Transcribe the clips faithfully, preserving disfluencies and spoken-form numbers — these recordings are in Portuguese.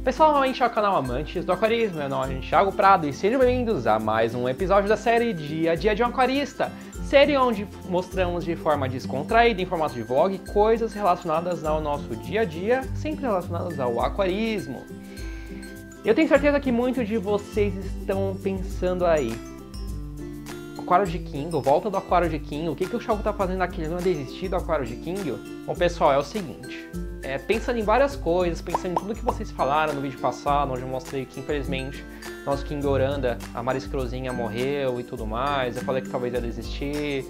Pessoal, novamente é o canal Amantes do Aquarismo, meu nome é Thiago Prado e sejam bem-vindos a mais um episódio da série Dia a Dia de um Aquarista, série onde mostramos de forma descontraída, em formato de vlog, coisas relacionadas ao nosso dia a dia, sempre relacionadas ao aquarismo. Eu tenho certeza que muitos de vocês estão pensando aí, aquário de Kingo, volta do aquário de Kingo, o que, que o Thiago tá fazendo aqui? Ele não é desistir do aquário de Kingo? Bom, pessoal, é o seguinte, é, pensando em várias coisas, pensando em tudo que vocês falaram no vídeo passado, onde eu mostrei que infelizmente nosso King Oranda, a Mariscrozinha morreu e tudo mais, eu falei que talvez ia desistir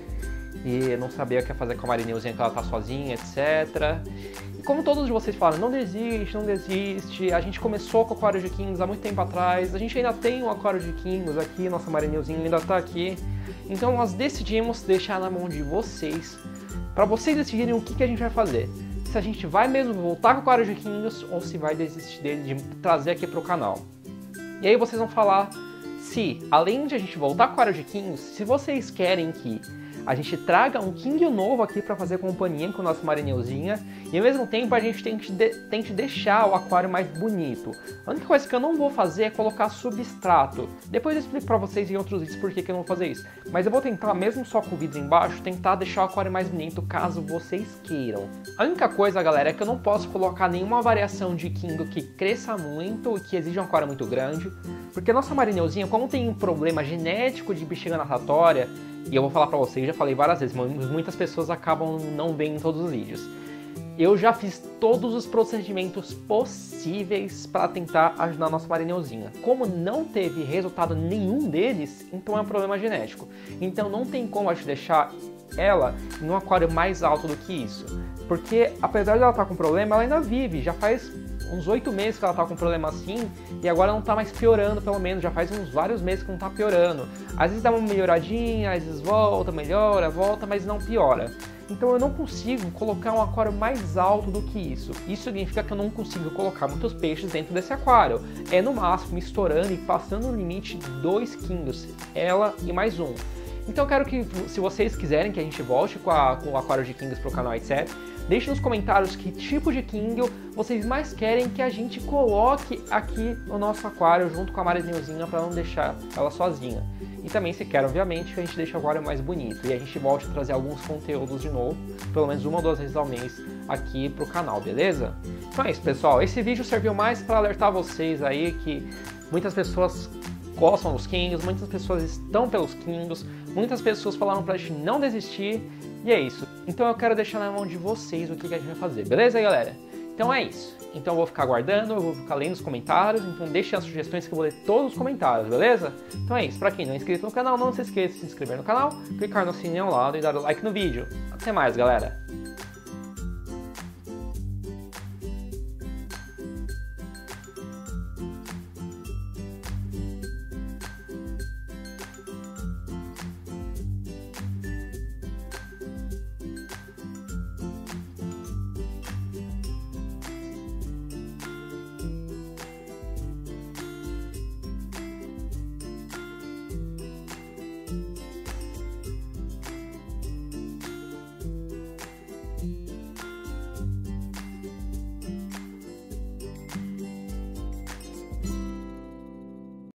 e não sabia o que ia fazer com a Marineuzinha, que ela tá sozinha, etcétera. E como todos de vocês falaram, não desiste, não desiste, a gente começou com o aquário de Kingos há muito tempo atrás, a gente ainda tem um aquário de Kingos aqui, nossa Marineuzinha ainda tá aqui, então nós decidimos deixar na mão de vocês, para vocês decidirem o que, que a gente vai fazer. Se a gente vai mesmo voltar com o aquário de Kingos ou se vai desistir dele de trazer aqui pro canal. E aí vocês vão falar se, além de a gente voltar com o aquário de Kingos, se vocês querem que a gente traga um King novo aqui para fazer companhia com o nosso Marineuzinha e ao mesmo tempo a gente tente, de, tente deixar o aquário mais bonito. A única coisa que eu não vou fazer é colocar substrato. Depois eu explico para vocês em outros vídeos por que, que eu não vou fazer isso. Mas eu vou tentar, mesmo só com o vidro embaixo, tentar deixar o aquário mais bonito caso vocês queiram. A única coisa, galera, é que eu não posso colocar nenhuma variação de King que cresça muito e que exija um aquário muito grande. Porque a nossa Marineuzinha, como tem um problema genético de bexiga natatória, e eu vou falar pra vocês, já falei várias vezes, mas muitas pessoas acabam não vendo em todos os vídeos. Eu já fiz todos os procedimentos possíveis para tentar ajudar a nossa Marineuzinha. Como não teve resultado nenhum deles, então é um problema genético. Então não tem como a gente deixar ela em um aquário mais alto do que isso. Porque apesar de ela estar com problema, ela ainda vive, já faz uns oito meses que ela tá com problema assim, e agora não tá mais piorando, pelo menos, já faz uns vários meses que não tá piorando. Às vezes dá uma melhoradinha, às vezes volta, melhora, volta, mas não piora. Então eu não consigo colocar um aquário mais alto do que isso. Isso significa que eu não consigo colocar muitos peixes dentro desse aquário. É no máximo estourando e passando o limite de dois Kingos, ela e mais um. Então eu quero que, se vocês quiserem que a gente volte com, a, com o aquário de Kingos pro canal, etcétera, deixe nos comentários que tipo de King vocês mais querem que a gente coloque aqui no nosso aquário junto com a Marineuzinha para não deixar ela sozinha. E também se quer, obviamente, que a gente deixe o aquário mais bonito e a gente volte a trazer alguns conteúdos de novo, pelo menos uma ou duas vezes ao mês aqui pro canal, beleza? Então é isso, pessoal. Esse vídeo serviu mais para alertar vocês aí que muitas pessoas gostam dos Kings, muitas pessoas estão pelos Kings, muitas pessoas falaram pra gente não desistir, e é isso. Então eu quero deixar na mão de vocês o que, que a gente vai fazer, beleza, galera? Então é isso. Então eu vou ficar aguardando, eu vou ficar lendo os comentários, então deixem as sugestões que eu vou ler todos os comentários, beleza? Então é isso. Pra quem não é inscrito no canal, não se esqueça de se inscrever no canal, clicar no sininho ao lado e dar o like no vídeo. Até mais, galera!